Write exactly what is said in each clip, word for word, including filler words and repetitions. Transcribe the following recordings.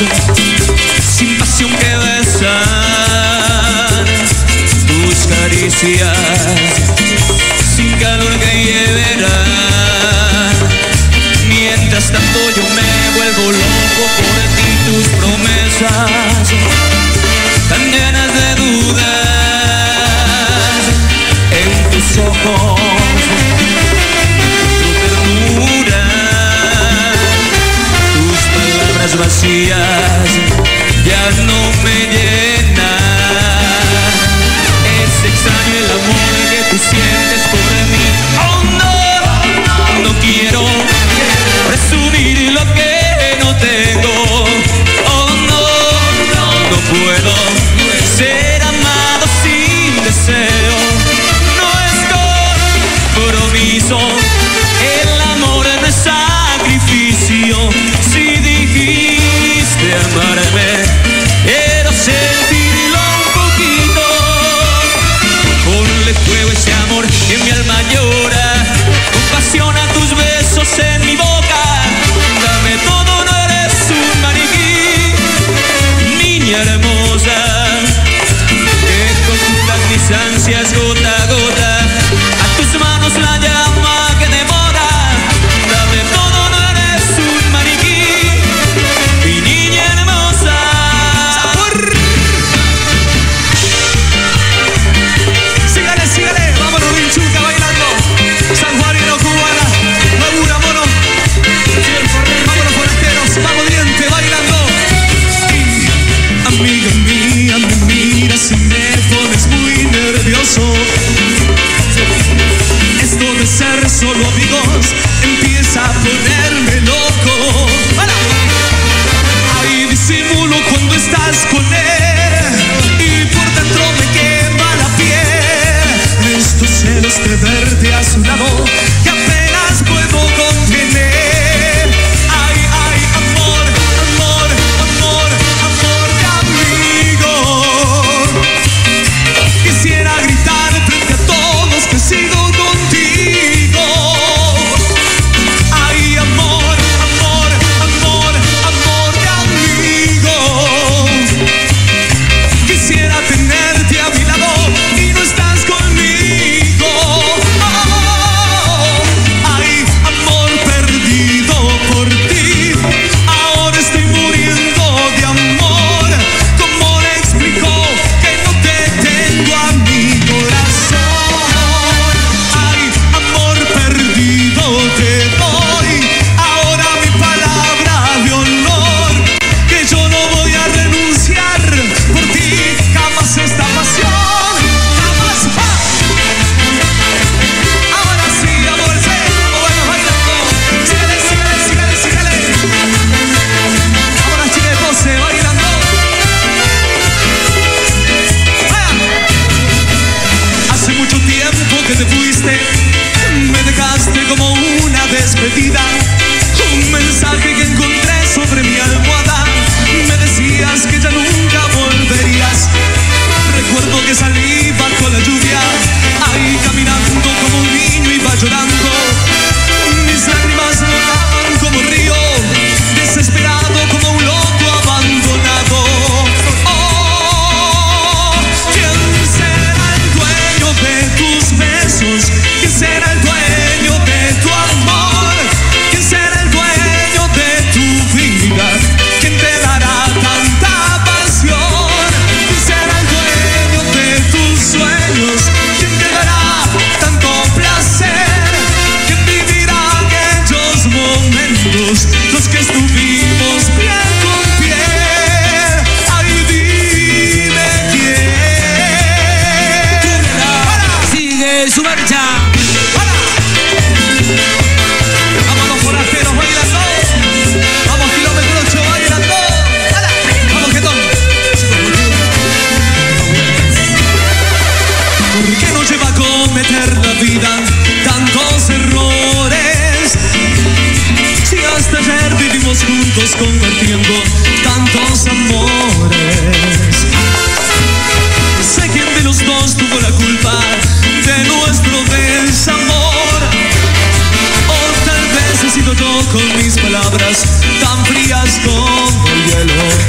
sin pasión que besar, tus caricias, sin calor que llevarán. Mientras tanto yo me vuelvo loco por ti, tus promesas tan llenas de dudas, en tus ojos tu ternura, tus palabras vacías ya no me llenan. Es extraño el amor que tú sientes por mí. Oh no, no quiero presumir lo que no tengo. Oh no, no puedo ser amado sin deseo. No es compromiso, el amor no es sacrificio. Si dijiste amarme, quiero sentirlo un poquito. Ponle fuego a ese amor que mi alma llora, compasión a tus besos en mi boca. Dame todo, no eres un maniquí, niña hermosa, que consultas mis ansias gota a gota. A tus manos la llama que devora. Dame todo, no eres un maniquí, mi niña hermosa. Sígale, sígale, vámonos Vinchuca bailando. San Juanino, cubana, Madura, mono. Vámonos forasteros, vamos diente bailando. Y, amiga mía, me miras y me pones muy nervioso. Esto de ser solo amigos empieza a ponerme loco. ¡Para! Ahí disimulo cuando estás con él y por dentro me quema la piel. Estos celos de verte a su lado que apenas puedo contener. Ay, ay, amor, amor, amor, amor de amigo. Quisiera gritar frente a todos que sigo contigo. Ay, amor, amor, amor, amor de amigo. Quisiera tenerte a mi lado y no estás conmigo. Oh, ay, amor perdido por ti. Ahora estoy muriendo de amor. ¿Cómo le explico que no te tengo a mi corazón? Ay, amor perdido te doy ahora mi palabra de honor, que yo no voy a renunciar por ti jamás esta pasión, jamás. ¡Ah! Ahora sí, amor, sí, bueno, bailando. Sígale, sígale, sígale, sígale. Ahora chile pose, bailando. ¡Ah! Hace mucho tiempo que te fuiste, me dejaste como una despedida. Un mensaje que encontré sobre mi almohada, me decías que ya nunca volverías. Recuerdo que salí bajo la lluvia, ahí caminando como un niño iba llorando. Mis lágrimas rodaban como río, desesperado como un loco abandonado. Oh, ¿quién será el dueño de tus besos? ¿Quién será el dueño de tu amor? ¿Quién será el dueño de tu vida? ¿Quién te dará tanta pasión? ¿Quién será el dueño de tus sueños? ¿Quién te dará tanto placer? ¿Quién vivirá aquellos momentos, los que estuvimos piel con piel? Ay, dime quién. Sigue su marcha. Vámonos forasteros bailando. Vamos kilómetro ocho bailando. Vamos Getón. ¿Por qué nos lleva a cometer la vida tantos errores? Si hasta ayer vivimos juntos compartiendo tantos amores. Sé quién de los dos tuvo la culpa de nuestro desamor. O tal vez he sido yo con mis palabras tan frías como el hielo.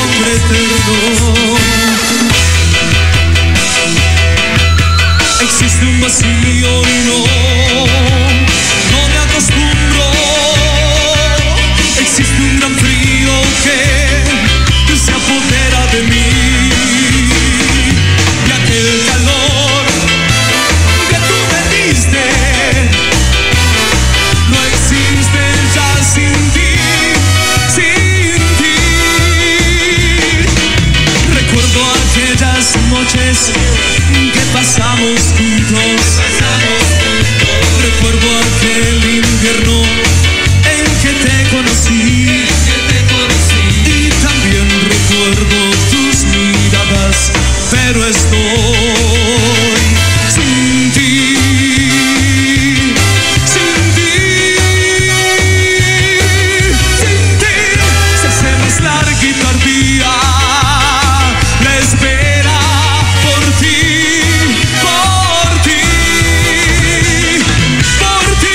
nombre eterno. Existe un vacío y no, no me acostumbro. Existe un gran frío que se apodera de mí. Y aquel calor que tú me diste no existe ya sin ti, sin ti. Recuerdo aquellas noches que pasamos juntos. Recuerdo aquel invierno en que te conocí. Y también recuerdo tus miradas, pero estoy sin ti, sin ti, sin ti. Se hace más larga y tardía la espera por ti, por ti, por ti.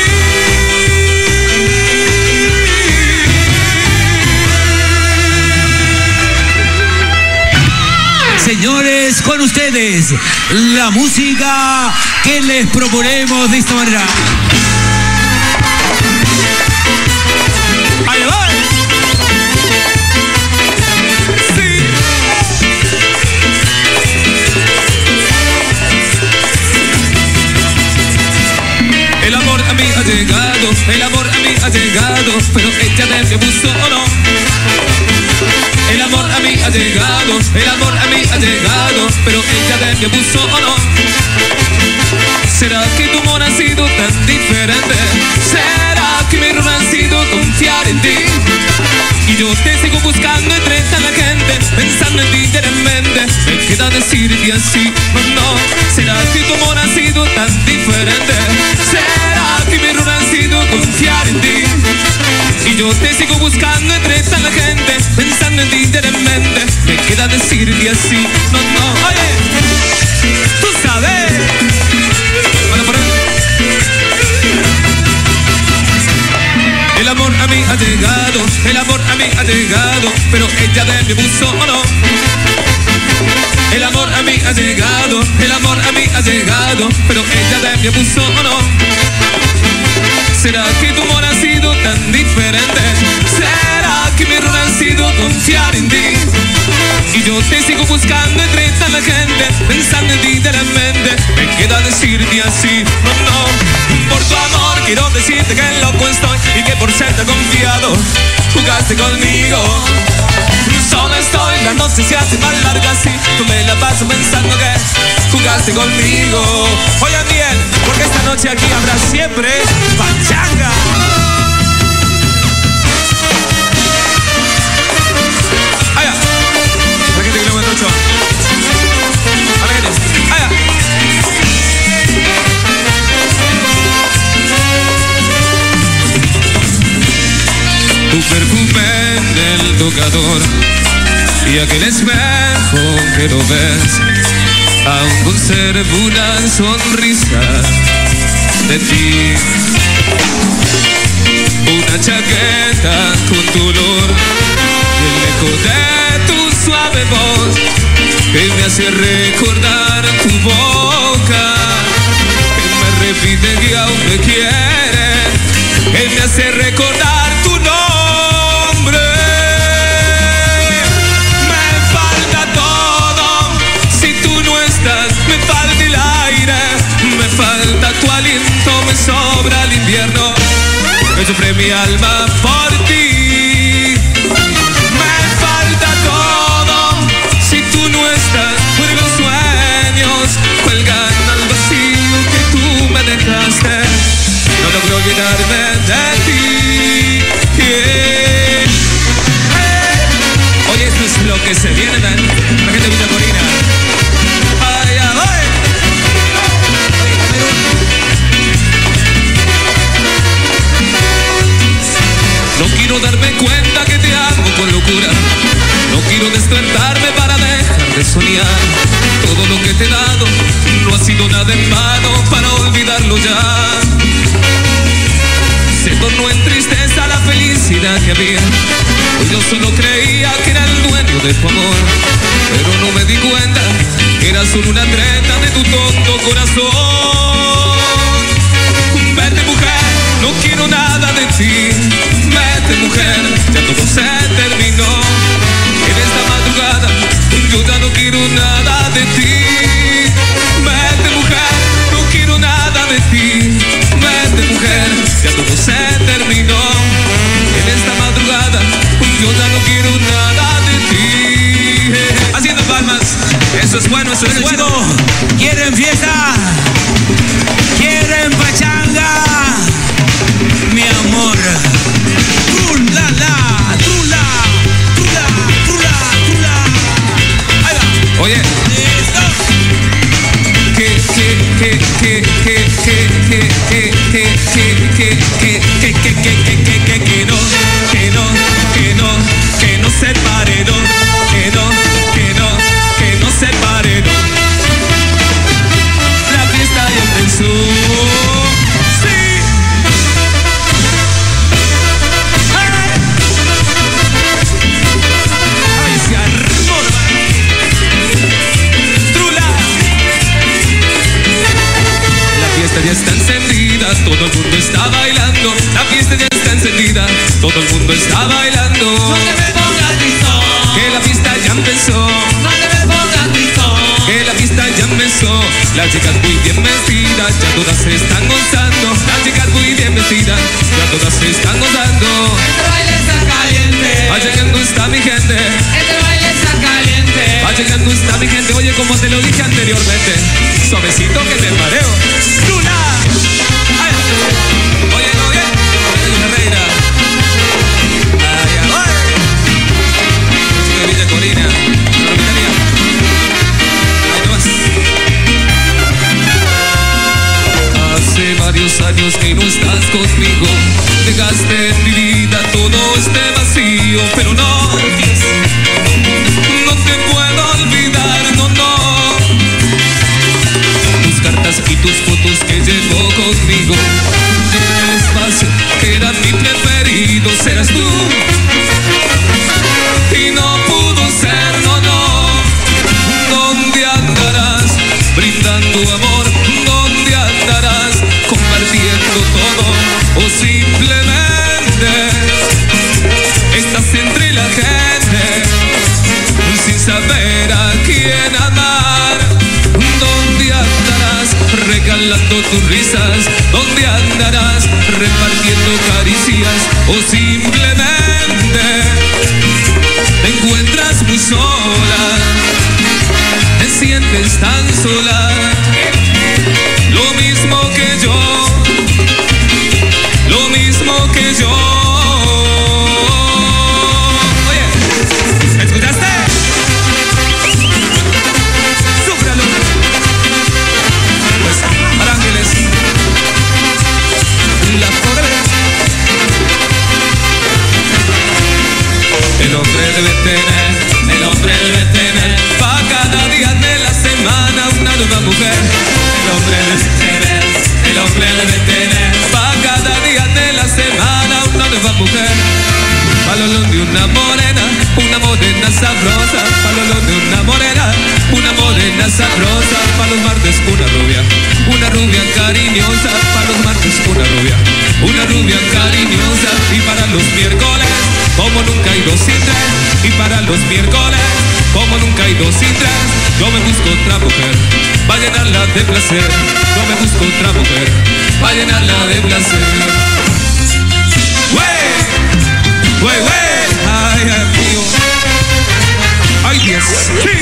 Señores, con ustedes, la música que les proponemos de esta manera. ¡Ahí va! ¡Sí! El amor a mí ha llegado, el amor a mí ha llegado, pero ella de mi abuso o no. El amor a mí ha llegado, el amor a mí ha llegado, pero ella de mi abuso o no. ¿Será que tu amor ha sido tan diferente? ¿Será que mi error ha sido confiar en ti? Y yo te sigo buscando entre tanta gente, pensando en ti diariamente. Me queda decirte así, no, no. ¿Será que tu amor ha sido tan diferente? ¿Será que mi error ha sido confiar en ti? Y yo te sigo buscando entre tanta gente, pensando en ti diariamente. Me queda decirte así, no, no. Oye, tú sabes. Bueno, por ahí. El amor a mí ha llegado, el amor a mí ha llegado, pero ella de mi abuso o no. El amor a mí ha llegado, el amor a mí ha llegado, pero ella de mi abuso o no. ¿Será que tu amor ha sido tan diferente? ¿Será que mi error ha sido confiar en ti? Y yo te sigo buscando entre tanta gente, pensando en ti diariamente. Me queda decirte así, no, no. Por tu amor quiero decirte que loco estoy y que por serte confiado jugaste conmigo. Solo estoy, la noche se hace más larga así. Tú me la pasas pensando que jugaste conmigo. Oye bien, porque esta noche aquí habrá siempre pachanga. Allá, la gente kilómetro ocho. A la gente, allá. Tu perfume en el tocador y aquel espejo que lo ves, aún conservo una sonrisa de ti. Una chaqueta con tu olor y el eco de tu suave voz que me hace recordar tu boca, que me repite que aún me quiere, que me hace recordar tu nombre. Me falta el aire, me falta tu aliento, me sobra el invierno. Me sufre mi alma por ti. Me falta todo, si tú no estás, pues los sueños cuelgan al vacío que tú me dejaste. No logro olvidarme de ti. Yeah. Oye, esto es lo que se viene, man. La gente de Villa Corina. No quiero darme cuenta que te amo con locura. No quiero despertarme para dejar de soñar. Todo lo que te he dado no ha sido nada en vano para olvidarlo ya. Se tornó en tristeza la felicidad que había, pues yo solo creía que era el dueño de tu amor, pero no me di cuenta que era solo una treta de tu tonto corazón. Vete mujer, no quiero nada de ti. Vete mujer, ya todo se terminó. En esta madrugada yo ya no quiero nada de ti. Vete mujer, no quiero nada de ti. Vete mujer, ya todo se terminó. En esta madrugada yo ya no quiero nada de ti. Haciendo palmas, eso es bueno, eso es bueno. Chicos, ¿quieren fiesta? ¿Quieren pachanga? Mi amor. Trula, la, trula, trula, trula, trula. Ahí va. Oye, Listo. que, que, que, que, que, que, que, que, que, que, que, que, que, que, que, que, que, que no, que no, que no, que no se pare, no, que no, que no, que no se pare, no. La fiesta ya empezó. Sí. Ay, se armó. Trula. La fiesta ya está encendida, todo el mundo está bailando. La fiesta ya está encendida, todo el mundo está bailando. No te me pongas tristón, Que la fiesta ya empezó, no te me pongas tristón. que la fiesta ya empezó. Las chicas muy bien vestidas, ya todas se están gozando. Las chicas muy bien vestidas, ya todas se están gozando. Este baile está caliente, Va llegando está mi gente, este baile está caliente. va llegando está mi gente. Oye, como te lo dije anteriormente, suavecito que me mareo. ¡Luna! ¡Ay! Oye, oye, oye, reina. ¡Ay, ay, ay! Chico de Villa Corina, la Romitaria. Ahí nomás. Hace varios años que no estás conmigo. Dejaste en mi vida todo este vacío, pero no, no te puedo olvidar, no, no. Tus cartas y tus fotos que llevo conmigo, el espacio que era mi preferido, serás tú. Y no pudo ser, no, no. ¿Dónde andarás brindando amor? ¿Dónde andarás compartiendo todo? O simplemente estás entre la gente sin saber a quién amar. ¿Dónde andarás regalando tus risas? ¿Dónde andarás repartiendo caricias? O simplemente te encuentras muy sola, te sientes tan sola, lo mismo que yo, lo mismo que yo. Oye, ¿escuchaste? Súfralo. Pues, para ángeles, la pobre. El hombre debe tener, el hombre debe tener, pa' cada día de la semana una nueva mujer. El hombre debe tener, el hombre debe tener, pa' cada día de la semana una nueva mujer. Palolón de una morena, una morena sabrosa. Palolón de una morena, una morena sabrosa. Pa' los martes una rubia, una rubia cariñosa. Pa' los martes una rubia, una rubia cariñosa. Y para los miércoles, como nunca hay dos sin tres. Y para los miércoles, como nunca hay dos sin tres. Yo me busco otra mujer, pa' llenarla de placer. Yo me busco otra mujer, pa' llenarla de placer. ¡Wey! ¡Wey, wey! ¡Ay, amigo! ¡Ay, Dios! ¡Sí!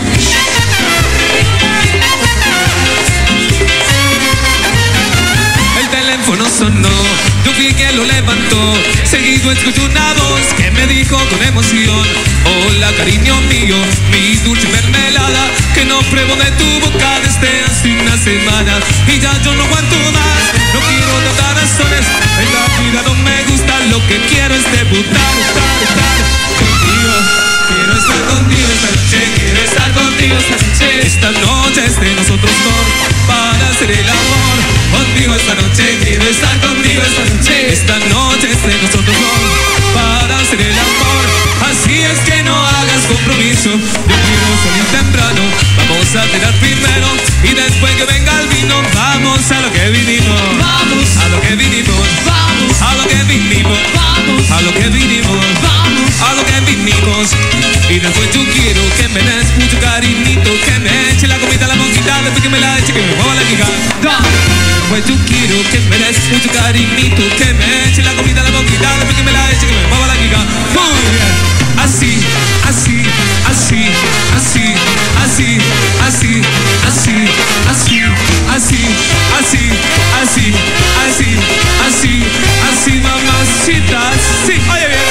El teléfono sonó, yo fui quien lo levantó. Seguido escucho una voz que me dijo con emoción: hola, cariño mío, mi dulce mermelada, que no pruebo de tu boca desde hace una semana. Y ya yo no aguanto más, no quiero tratar razones. En la vida no me gusta, lo que quiero es debutar, estar, estar contigo. Quiero estar contigo esta noche, quiero estar contigo esta noche. Esta noche es de nosotros dos, para hacer el amor. Contigo esta noche, quiero estar contigo esta noche. Esta noche es de nosotros dos, para hacer el amor. Así es que no hagas compromiso. compromiso. Yo quiero salir temprano, vamos a tirar primero y después que venga el vino, vamos a lo que vinimos. Vamos a lo que vinimos. Vamos a lo que vinimos. Vamos a lo que vinimos. Vamos a lo que vinimos. Y después yo quiero que me des mucho cariñito, que me eche la comida a la boquita, después que me la eche, que me mueva la giga. Después yo quiero que me des mucho cariñito, que me eche la comida a la boquita, después que me la eche, que me mueva la giga. Muy bien. Así, así, así, así, así, así, así, así, así, así, así, así, así, así, mamacita, así. Oye bien.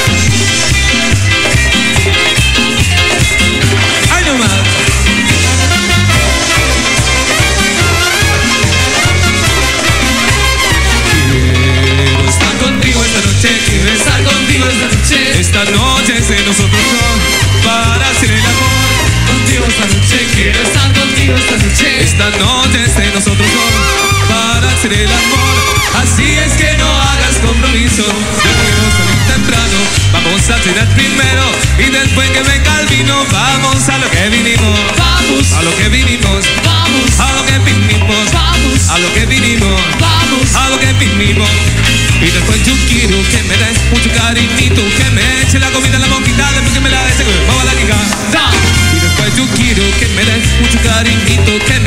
Ay, no más. Quiero estar contigo esta noche, quiero estar contigo esta noche. Esta noche es de nosotros dos, para hacer el amor. Contigo esta noche, quiero estar contigo esta noche. Esta noche es de nosotros dos, para hacer el amor. Así es que no hagas compromiso. Yo quiero salir temprano, vamos a cenar primero y después que venga el vino, vamos a lo que vinimos. Vamos a lo que vinimos. Vamos a lo que vinimos. Vamos a lo que vinimos. Vamos a lo que vinimos. Y después yo quiero que me des mucho cariñito, que me eche la comida en la boquita, después que me la eche, que me mueva la giga. Y después yo quiero que me des mucho cariñito, que